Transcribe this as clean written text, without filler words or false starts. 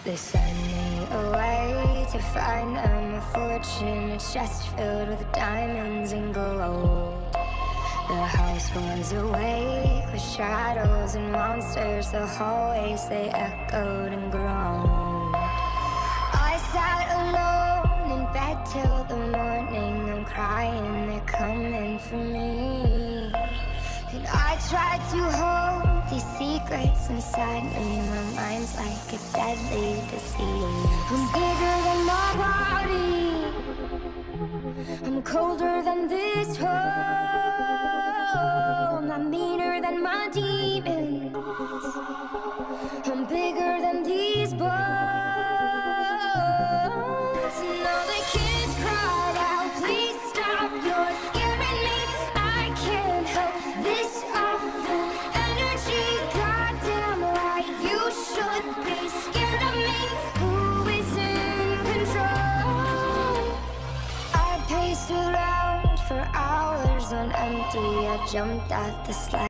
They send me away to find them a fortune, a chest filled with diamonds and gold. The house was awake with shadows and monsters. The hallways, they echoed and groaned. I sat alone in bed till the morning. I'm crying, they're coming for me. And I tried to hold these secrets inside me. My mind's like a deadly disease. I'm bigger than my body, I'm colder than this home. I'm meaner than my demons, I'm bigger than these bones. And all the kids cried out, please stop, you're scaring me. I can't help this awful energy. Goddamn right, you should be scared of me. Who is in control? I paced around for hours on empty. I jumped at the slide.